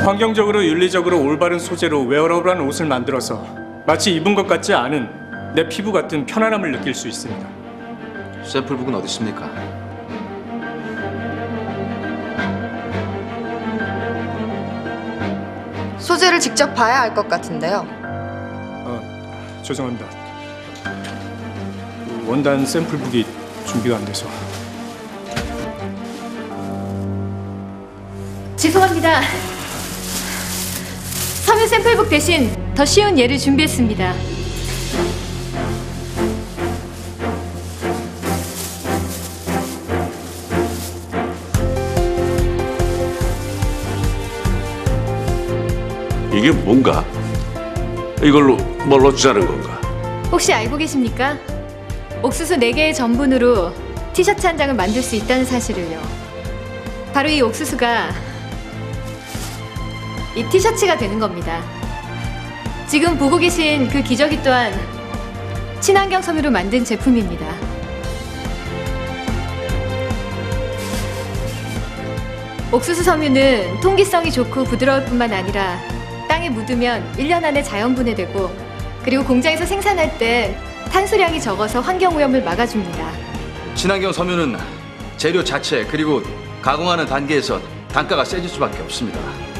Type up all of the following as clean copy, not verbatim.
환경적으로 윤리적으로 올바른 소재로 웨어러블한 옷을 만들어서 마치 입은 것 같지 않은 내 피부 같은 편안함을 느낄 수 있습니다. 샘플북은 어디 있습니까? 소재를 직접 봐야 알 것 같은데요. 죄송합니다. 원단 샘플북이 준비가 안 돼서. 죄송합니다. 섬유 샘플북 대신 더 쉬운 예를 준비했습니다. 이게 뭔가? 이걸로 뭘 어쩌자는 건가? 혹시 알고 계십니까? 옥수수 4개의 전분으로 티셔츠 한 장을 만들 수 있다는 사실을요. 바로 이 옥수수가 이 티셔츠가 되는 겁니다. 지금 보고 계신 그 기저귀 또한 친환경 섬유로 만든 제품입니다. 옥수수 섬유는 통기성이 좋고 부드러울 뿐만 아니라 땅에 묻으면 1년 안에 자연 분해되고, 그리고 공장에서 생산할 때 탄소량이 적어서 환경오염을 막아줍니다. 친환경 섬유는 재료 자체 그리고 가공하는 단계에서 단가가 세질 수밖에 없습니다.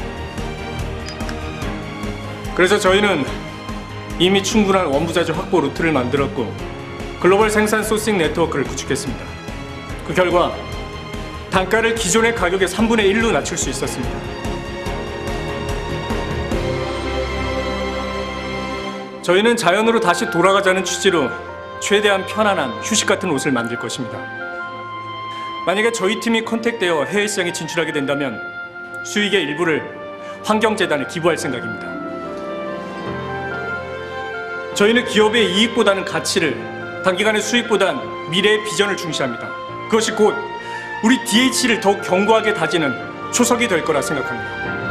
그래서 저희는 이미 충분한 원부자재 확보 루트를 만들었고 글로벌 생산 소싱 네트워크를 구축했습니다. 그 결과 단가를 기존의 가격의 3분의 1로 낮출 수 있었습니다. 저희는 자연으로 다시 돌아가자는 취지로 최대한 편안한 휴식 같은 옷을 만들 것입니다. 만약에 저희 팀이 컨택되어 해외 시장에 진출하게 된다면 수익의 일부를 환경재단에 기부할 생각입니다. 저희는 기업의 이익보다는 가치를, 단기간의 수익보단 미래의 비전을 중시합니다. 그것이 곧 우리 DH를 더욱 견고하게 다지는 초석이 될 거라 생각합니다.